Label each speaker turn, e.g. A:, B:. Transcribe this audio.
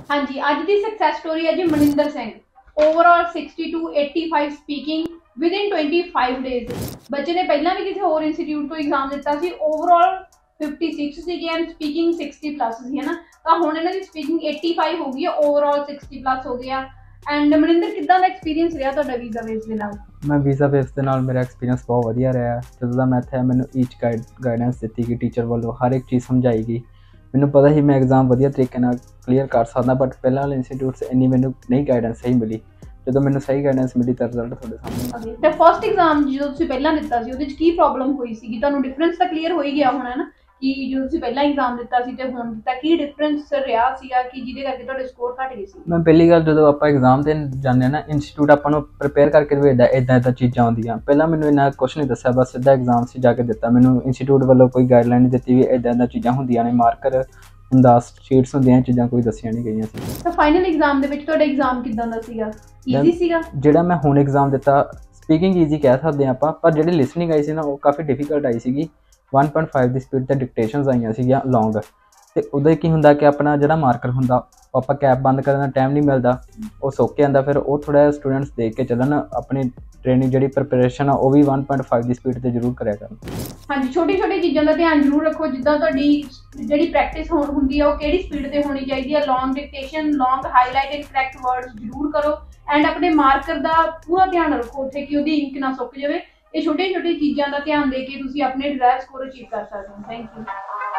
A: हाँ जी, अज की success story है जी Maninder Singh. Overall 60 to 85 speaking within 25 days. बच्चे ने पहला भी किसी और इंस्टीट्यूट तो एग्जाम दिता सी। ओवरऑल 56 सीगे एंड स्पीकिंग 60 प्लस सी, है ना। तो हुण इन्हां दी स्पीकिंग 85 हो गई है, ओवरऑल 60 प्लस हो गया। एंड मनिंदर किदां दा एक्सपीरियंस रहा तुहाडा वीज़ा बेस दे नाल?
B: मैं वीज़ा बेस ਦੇ ਨਾਲ ਮੇਰਾ ਐਕਸਪੀਰੀਅੰਸ ਬਹੁਤ ਵਧੀਆ ਰਿਹਾ। ਜਦੋਂ ਦਾ ਮੈਂ ਇੱਥੇ ਮੈਨੂੰ ਈਚ ਗਾਈਡੈਂਸ ਦਿੱਤੀ ਗਈ ਟੀਚਰ ਵੱਲੋਂ, ਹਰ ਇੱਕ ਚੀਜ਼ ਸਮਝਾਈ ਗਈ। ਮੈਨੂੰ ਪਤਾ ਸੀ ਮੈਂ ਐਗਜ਼ਾਮ ਵਧੀਆ ਤਰੀਕੇ ਨਾਲ ਕਲੀਅਰ ਕਰ ਸਕਦਾ, ਬਟ ਪਹਿਲਾਂ ਵਾਲੇ ਇੰਸਟੀਟਿਊਟ 'ਚ ਇੰਨੀ ਮੈਨੂੰ ਨਹੀਂ ਗਾਈਡੈਂਸ ਸਹੀ ਮਿਲੀ। ਜਦੋਂ ਮੈਨੂੰ ਸਹੀ ਗਾਈਡੈਂਸ ਮਿਲੀ ਤਾਂ ਰਿਜ਼ਲਟ ਤੁਹਾਡੇ ਸਾਹਮਣੇ।
A: ਤੇ ਫਸਟ ਐਗਜ਼ਾਮ ਜਦੋਂ ਤੁਸੀਂ ਪਹਿਲਾਂ ਦਿੱਤਾ ਸੀ ਉਹਦੇ ਵਿੱਚ ਕੀ ਪ੍ਰੋਬਲਮ ਹੋਈ ਸੀਗੀ? ਤੁਹਾਨੂੰ ਡਿਫਰੈਂਸ ਤਾਂ ਕਲੀਅਰ ਹੋ ਹੀ ਗਿਆ ਹੋਣਾ ਨਾ ਕਿ ਜਦੋਂ ਤੁਸੀਂ ਪਹਿਲਾਂ ਐਗਜ਼ਾਮ ਦਿੱਤਾ ਸੀ ਤੇ ਹੁਣ ਦਿੱਤਾ, ਕੀ ਡਿਫਰੈਂਸ ਰਿਹਾ ਸੀਗਾ ਕਿ ਜਿਹਦੇ ਕਰਕੇ ਤੁਹਾਡੇ ਸਕੋਰ ਘਟ ਗਏ ਸੀ?
B: ਮੈਂ ਪਹਿਲੀ ਗੱਲ, ਜਦੋਂ ਆਪਾਂ ਐਗਜ਼ਾਮ ਦੇਣ ਜਾਂਦੇ ਹਾਂ ਨਾ, ਇੰਸਟੀਟਿਊਟ ਆਪਾਂ ਨੂੰ ਪ੍ਰਿਪੇਅਰ ਕਰਕੇ ਭੇਜਦਾ ਇੱਦਾਂ ਚੀਜ਼ਾਂ ਆਉਂਦੀਆਂ। ਪਹਿਲਾਂ ਮੈਨੂੰ ਇੰਨਾ ਕੁਛ ਨਹੀਂ ਦੱਸਿਆ, ਬਸ ਸਿੱਧਾ ਐਗਜ਼ਾਮ 'ਚ ਜਾ ਕੇ ਦਿੱਤਾ। ਮੈਨੂੰ ਇੰਸਟੀਟਿਊਟ ਵੱਲੋਂ ਕੋਈ ਗਾਈਡਲਾਈਨ ਨਹੀਂ ਦਿੱਤੀ ਵੀ ਇੱਦਾਂ ਚੀਜ਼ਾਂ ਹੁੰਦੀਆਂ ਨੇ, ਮਾਰਕਰ ਹੁੰਦਾ, ਸ਼ੀਟਸ ਹੁੰਦੀਆਂ, ਚੀਜ਼ਾਂ ਕੋਈ ਦੱਸੀਆਂ ਨਹੀਂ ਗਈਆਂ ਸੀ।
A: ਤਾਂ ਫਾਈਨਲ ਐਗਜ਼ਾਮ ਦੇ ਵਿੱਚ ਤੁਹਾਡਾ ਐਗਜ਼ਾਮ ਕਿੱਦਾਂ ਦਾ ਸੀਗਾ? ਈਜ਼ੀ ਸੀਗਾ?
B: ਜਿਹੜਾ ਮੈਂ ਹੁਣ ਐਗਜ਼ਾਮ ਦਿੱਤਾ, ਸਪੀਕਿੰਗ ਈਜ਼ੀ ਕਹਿ ਸਕਦੇ ਹਾਂ ਆਪਾਂ, ਪਰ ਜਿਹੜੀ ਲਿਸਨਿੰਗ ਆਈ ਸੀ ਨਾ ਉਹ ਕਾਫੀ ਡਿਫੀਕਲਟ ਆਈ ਸੀਗੀ। 1.5 ਦੀ ਸਪੀਡ 'ਤੇ ਡਿਕਟੇਸ਼ਨਸ ਆਈਆਂ ਸੀਗੀਆਂ ਲੌਂਗ। ਅਤੇ ਉਹਦੇ ਕੀ ਹੁੰਦਾ ਕਿ ਆਪਣਾ ਜਿਹੜਾ ਮਾਰਕਰ ਹੁੰਦਾ, ਉਹ ਆਪਾਂ ਕੈਪ ਬੰਦ ਕਰਨ ਦਾ ਟਾਈਮ ਨਹੀਂ ਮਿਲਦਾ, ਉਹ ਸੁੱਕ ਜਾਂਦਾ। ਫਿਰ ਉਹ ਥੋੜ੍ਹਾ ਜਿਹਾ ਸਟੂਡੈਂਟਸ ਦੇਖ ਕੇ ਚੱਲਣ, ਆਪਣੀ ਟ੍ਰੇਨਿੰਗ ਜਿਹੜੀ ਪ੍ਰੈਪਰੇਸ਼ਨ ਆ ਉਹ ਵੀ 1.5 ਦੀ ਸਪੀਡ 'ਤੇ ਜ਼ਰੂਰ ਕਰਿਆ ਕਰਨ।
A: ਹਾਂਜੀ, ਛੋਟੀ ਛੋਟੀ ਚੀਜ਼ਾਂ ਦਾ ਧਿਆਨ ਜ਼ਰੂਰ ਰੱਖੋ, ਜਿੱਦਾਂ ਤੁਹਾਡੀ ਜਿਹੜੀ ਪ੍ਰੈਕਟਿਸ ਹੁੰਦੀ ਆ ਉਹ ਕਿਹੜੀ ਸਪੀਡ ਤੇ ਹੋਣੀ ਚਾਹੀਦੀ ਹੈ। Long dictation, long highlight and correct words ਜ਼ਰੂਰ ਕਰੋ। ਐਂਡ ਆਪਣੇ ਮਾਰਕਰ ਦਾ ਪੂਰਾ ਧਿਆਨ ਰੱਖੋ ਉੱਥੇ ਕਿ ਉਹਦੀ ਇੰਕ ਨਾ ਸੁੱਕ ਜਾਵੇ। ਇਹ ਛੋਟੀਆਂ ਛੋਟੀਆਂ ਚੀਜ਼ਾਂ ਦਾ ਧਿਆਨ ਦੇ ਕੇ ਤੁਸੀਂ ਆਪਣੇ ਡਿਜ਼ਾਇਰ ਸਕੋਰ ਅਚੀਵ ਕਰ ਸਕਦੇ ਹੋ। Thank you.